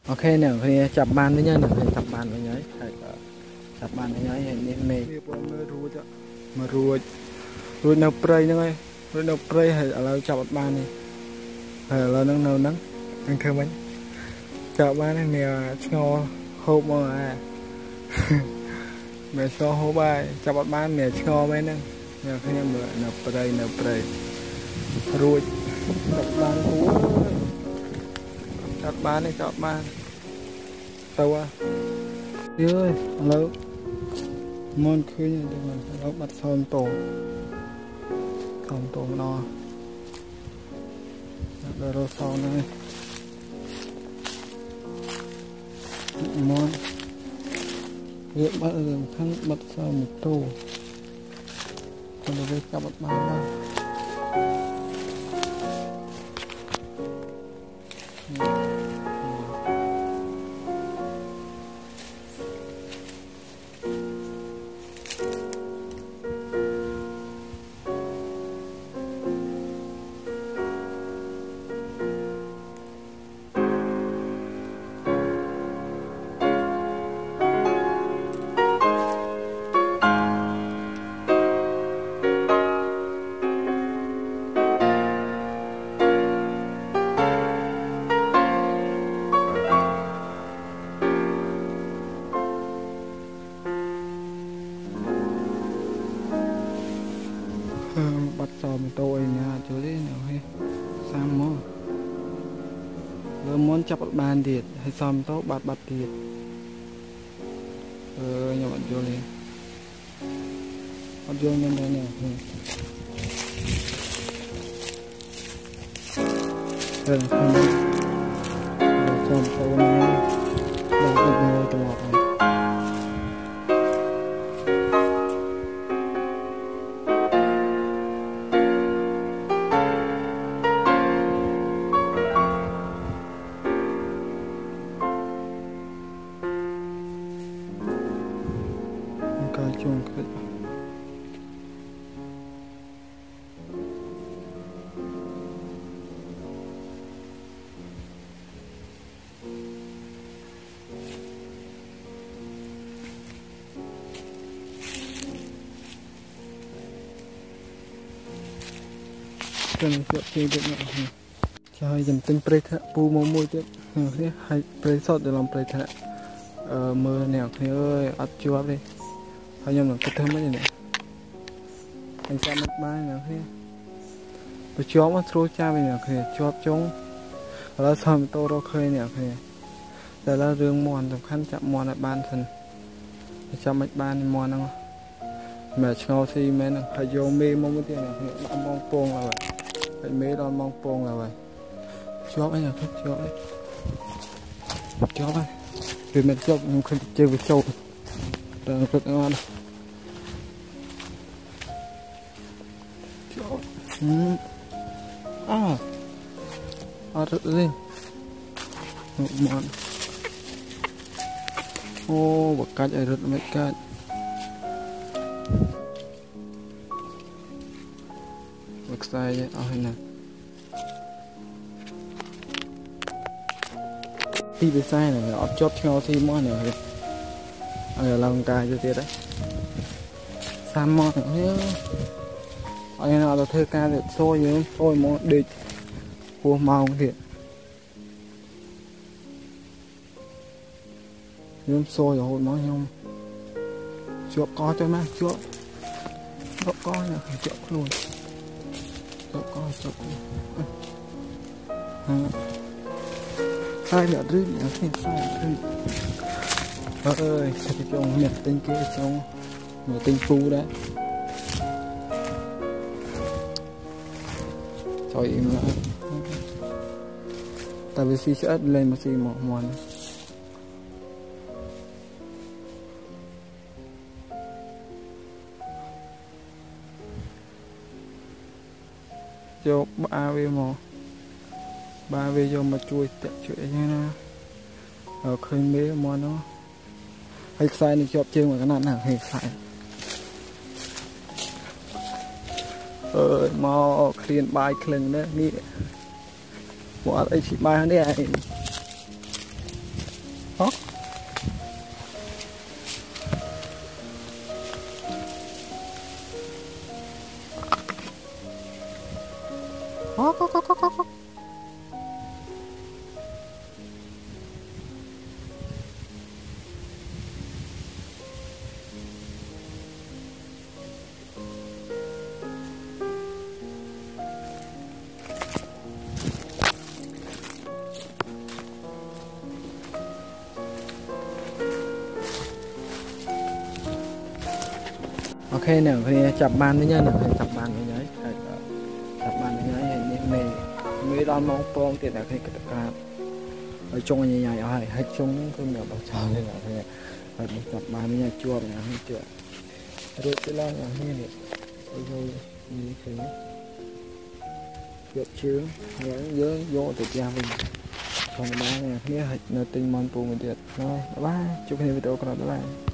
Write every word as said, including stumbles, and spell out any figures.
ok nè khi chập bàn với nhau nè khi chập bàn với nhau hay chập bàn với nhau nên mê mơ ruột mà ruột ruột nấu prey nữa ấy ruột nấu prey hay là chập bàn này hay là nấu nấu nắng ăn thơm bánh chập bàn này nè ngò hộp mà mẹ cho hộp bài chập bàn mẹ ngò mấy nè nè khi em nấu prey nấu prey ruột chập bàn cũ chập bàn này chập bàn tao à ơi lâu món khơi như thế này nó bắt son tổ son tổ no rồi rồi sau này món việc bắt được khăn bắt sau một tô còn được với các bạn bao bắt sòm tôi nha chú đấy nào hay sang món rồi muốn chập bàn thiệt hay sòm tốt bạt bạt thiệt ờ nhà bạn vô lên bắt vô nhân đây nè rồi xong rồi sòm tôi này đang được ngồi từ lọt này chung cái cần chuyện chơi được nhỉ chơi dần tinh pre thạ pu mồ môi chứ thế hay pre sọt để làm pre thạ ờ mưa nèo thế ơi ắt chua đi hay nhầm là cái thơm mấy này anh xem một bài nào thế tôi chó mà trôi cha mình là kìa chó trống là sầm tô đâu khơi nè kìa đây là rương mòn tầm khăn chạm mòn lại ban thần chạm mấy ban mòn không mẹ ngao xi mấy nè hay vô mê mong cái tiền này kìa bạn mong pong là vậy phải mê đó mong pong là vậy chó ấy là thích chó ấy chó ấy vì mình chó mình không chơi với trâu rồi rất ngon ừ. à à rất gì món ô bậc cá chạy rất mấy cá bậc sai vậy ở đây nè đi về sai này nó chót theo thì món này ở lòng cài cho tiệt đấy sam mòn nữa anh nào là thơ ca được sôi nhớ sôi món địch cua màu thiệt nhớ sôi rồi hồi nói không chuột có cho má chuột chuột có là phải chuột luôn chuột có chuột sai là rưỡi là thế sai rưỡi ơi sao cái chồng nhặt tên kia chồng mà tên phu đấy trời im lại tại vì xì sẽ lên mà xì mỏ mòn cho ba về mỏ ba về cho mà chui tẹt chuyện như nó ở khơi mế mòn nó hay sai này chọp trên mà cái nạn nào hay sai ơi mò khiên bài khlen đấy đi bỏ ấy chỉ bài hơn đấy ហ៎ហ៎កកកកក ok nè thì chập bàn với nhau nè chập bàn với nhau chập bàn với nhau này này mới đón mong phong tiền là cái cái cạp ở trong như này ở hay chung cái miệng bảo tròn nên là thế phải chập bàn với nhau chua là không chữa rồi cái lo là như này rồi như thế chụp chứ nhớ nhớ vô từ cha mình còn ba này kia nó tinh mònปูmình tiệt rồi ba chụp hình video còn lại